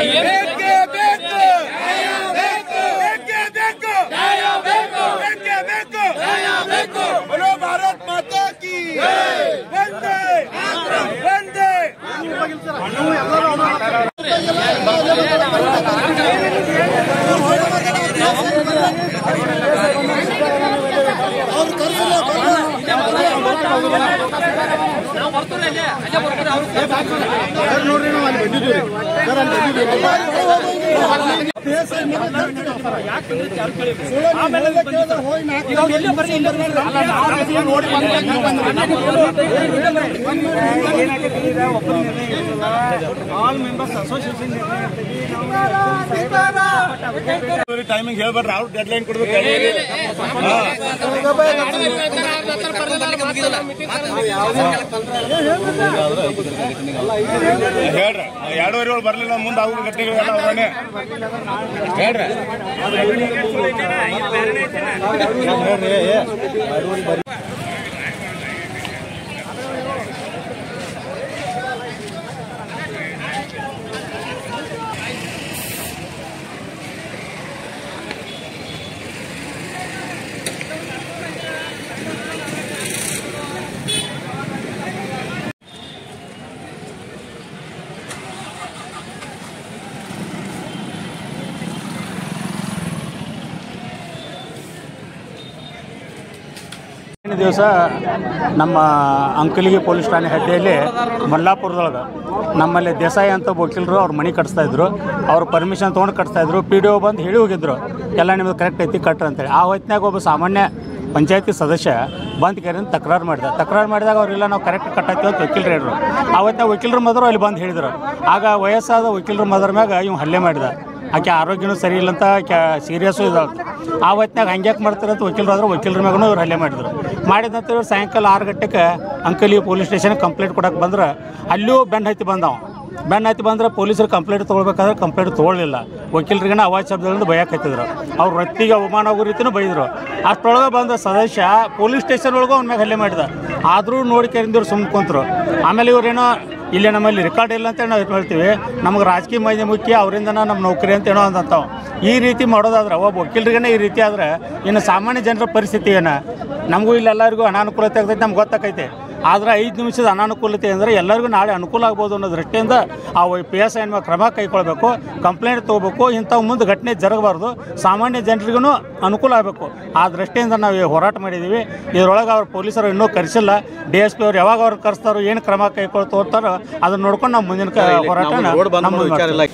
बोलो भारत माता की वंदे वंदे। ಆಲ್ ಮೆಂಬರ್ಸ್ ಅಸೋಸಿಯೇಷನ್ ಟೈಮಿಂಗ್ ಹೇಳ್ಬೇಡ್ರಿ, ಅವ್ರು ಡೆಡ್ ಲೈನ್ ಕೊಡ್ಬೇಕು. ಹೇಳ್ರಿ 2:30 ಬರ್ಲಿಲ್ಲ, ಮುಂದೆ ಅವ್ರ ಗಟ್ಟಿಗಳೆಲ್ಲ ಅವನೇ ಹೇಳ್ರಿ. ದಿವಸ ನಮ್ಮ ಅಂಕಲಿಗೆ ಪೊಲೀಸ್ ಠಾಣೆ ಹಡ್ಡಿಯಲ್ಲಿ ಮಲ್ಲಾಪುರದೊಳಗೆ ನಮ್ಮಲ್ಲಿ ದೇಸಾಯಿ ಅಂತ ವಕೀಲರು ಅವ್ರ ಮನೆ ಕಟ್ಸ್ತಾಯಿದ್ರು. ಅವ್ರು ಪರ್ಮಿಷನ್ ತೊಗೊಂಡು ಕಟ್ಸ್ತಾಯಿದ್ರು. PDO ಬಂದು ಹೇಳಿ ಹೋಗಿದ್ರು, ಎಲ್ಲ ನಿಮ್ಮದು ಕರೆಕ್ಟ್ ಐತಿ ಕಟ್ರಿ ಅಂತೇಳಿ. ಆ ಹೊತ್ತಿನಾಗ ಒಬ್ಬ ಸಾಮಾನ್ಯ ಪಂಚಾಯತಿ ಸದಸ್ಯ ಬಂದು ಕೇರಿಂದ ತಕರಾರು ಮಾಡಿದಾಗ ಅವರೆಲ್ಲ ನಾವು ಕರೆಕ್ಟ್ ಕಟ್ಟಾಯ್ತೀವಿ ಅಂತ ವಕೀಲರು ಹೇಳಿದ್ರು. ಆ ಹೊತ್ತಿನಾಗ ವಕೀಲರ ಮದರು ಅಲ್ಲಿ ಬಂದು ಹೇಳಿದ್ರು. ಆಗ ವಯಸ್ಸಾದ ವಕೀಲರ ಮದರ ಮ್ಯಾಗ ಇವ್ ಹಲ್ಲೆ ಮಾಡಿದ. ಆಕೆ ಆರೋಗ್ಯನೂ ಸರಿ ಇಲ್ಲ ಅಂತ ಸೀರಿಯಸ್ಸು ಇದಾವೆ. ಆ ಹೊತ್ತಿನಾಗ ಹಂಗ್ಯಾಕೆ ಮಾಡ್ತಾರಂತ ವಕೀಲರು ಆದ್ರೆ ವಕೀಲರ ಮ್ಯಾಗೂ ಇವ್ರು ಹಲ್ಲೆ ಮಾಡಿದ್ರು. ಮಾಡಿದ ನಂತರ ಇವ್ರು ಸಾಯಂಕಾಲ 6 ಗಂಟೆಗೆ ಅಂಕಲಿ ಪೊಲೀಸ್ ಸ್ಟೇಷನ್ಗೆ ಕಂಪ್ಲೇಂಟ್ ಕೊಡೋಕೆ ಬಂದ್ರೆ ಅಲ್ಲಿಯೂ ಬೆನ್ನು ಹತ್ತಿ ಬಂದ್ರೆ ಪೊಲೀಸರು ಕಂಪ್ಲೇಂಟ್ ತೊಗೊಳ್ಬೇಕಾದ್ರೆ ಕಂಪ್ಲೇಂಟ್ ತೊಗೊಳ್ಳಿಲ್ಲ. ವಕೀಲರಿಗೇನ ಅವಾಜ್ ಶಬ್ದಗಳಿಂದ ಬೈಯಾಕತ್ತಿದ್ರು. ಅವ್ರು ರತ್ತಿಗೆ ಅವಮಾನ ಆಗೋ ರೀತಿಯೂ ಬೈದರು. ಅಷ್ಟರೊಳಗೆ ಬಂದ ಸದಸ್ಯ ಪೊಲೀಸ್ ಸ್ಟೇಷನ್ ಒಳಗೂ ಅವ್ನ ಮ್ಯಾಗ ಹಲ್ಲೆ ಮಾಡಿದ. ಆದರೂ ನೋಡಿ ಕೇಳಿದ್ರು ಸುಮ್ಮನೆ ಕುಂತರು. ಆಮೇಲೆ ಇವ್ರೇನೋ ಇಲ್ಲಿ ನಮ್ಮಲ್ಲಿ ರೆಕಾರ್ಡ್ ಇಲ್ಲ ಅಂತೇಳಿ ನಾವು ಹೇಳ್ತೀವಿ, ನಮಗೆ ರಾಜಕೀಯ ಮಾಹಿತಿ ಮುಖ್ಯ, ಅವರಿಂದ ನಮ್ಮ ನೌಕರಿ ಅಂತ ಏನೋ ಅಂತಾವೆ. ಈ ರೀತಿ ಮಾಡೋದಾದ್ರೆ ಒಬ್ಬ ವಕೀಲರಿಗೇನೆ ಈ ರೀತಿ ಆದರೆ ಇನ್ನು ಸಾಮಾನ್ಯ ಜನರ ಪರಿಸ್ಥಿತಿ ಏನು? ನಮಗೂ ಇಲ್ಲೆಲ್ಲರಿಗೂ ಅನಾನುಕೂಲತೆ ಆಗ್ತೈತೆ, ನಮ್ಗೆ ಗೊತ್ತಾಕೈತೆ. ಆದರೆ 5 ನಿಮಿಷದ ಅನಾನುಕೂಲತೆ ಅಂದರೆ ಎಲ್ಲರಿಗೂ ನಾಳೆ ಅನುಕೂಲ ಆಗ್ಬೋದು ಅನ್ನೋ ದೃಷ್ಟಿಯಿಂದ ಆ PSI ಕ್ರಮ ಕೈಗೊಳ್ಬೇಕು, ಕಂಪ್ಲೇಂಟ್ ತೊಗೋಬೇಕು. ಇಂಥವು ಮುಂದೆ ಘಟನೆ ಜರಗಬಾರ್ದು, ಸಾಮಾನ್ಯ ಜನರಿಗೂ ಅನುಕೂಲ ಆಗಬೇಕು. ಆ ದೃಷ್ಟಿಯಿಂದ ನಾವು ಈ ಹೋರಾಟ ಮಾಡಿದ್ದೀವಿ. ಇದರೊಳಗೆ ಅವ್ರು ಪೊಲೀಸರು ಇನ್ನೂ ಕರೆಸಿಲ್ಲ. DSP ಅವ್ರು ಯಾವಾಗ ಅವ್ರು ಕರೆಸ್ತಾರೋ, ಏನು ಕ್ರಮ ಕೈಗೊಳ್ತಾ ಹೋಗ್ತಾರೋ ಅದನ್ನು ನೋಡ್ಕೊಂಡು ನಾವು ಮುಂದಿನ ಹೋರಾಟ